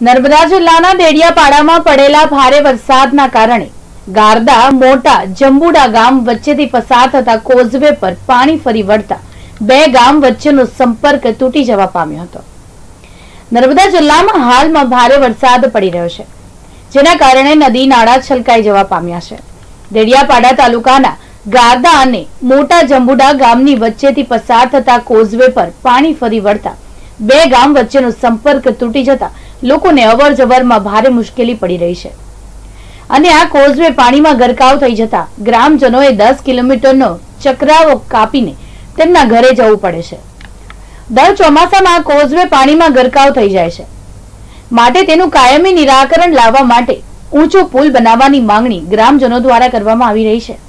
નર્મદા જિલ્લાના દેડિયાપાડામાં પડેલા ભારે વરસાદના કારણે ગારદા મોટા જંબુડા ગામ વચ્ચેથી પસાર થતા કોઝવે પર પાણી ફરી વળતા બે ગામ વચ્ચેનો સંપર્ક તૂટી જવા પામ્યો હતો। નર્મદા જિલ્લામાં હાલમાં ભારે વરસાદ પડી રહ્યો છે, જેના કારણે નદી નાળા છલકાઈ જવા પામ્યા છે। દેડિયાપાડા તાલુકાના ગારદા અને મોટા જંબુડા ગામની વચ્ચેથી પસાર થતા કોઝવે પર પાણી ફરી વળતા બે ગામ વચ્ચેનો સંપર્ક તૂટી જતા લોકોને અવરજવરમાં ભારે મુશ્કેલી પડી રહી છે અને આ કોઝવે પાણીમાં ગરકાવ થઈ જતા ગ્રામજનોએ 10 કિલોમીટરનો ચક્રાવો કાપીને તેમના ઘરે જવું પડે છે। દર ચોમાસામાં આ કોઝવે પાણીમાં ગરકાવ થઈ જાય છે, માટે તેનું કાયમી નિરાકરણ લાવવા માટે ઊંચો પુલ બનાવવાની માંગણી ગ્રામજનો દ્વારા કરવામાં આવી રહી છે।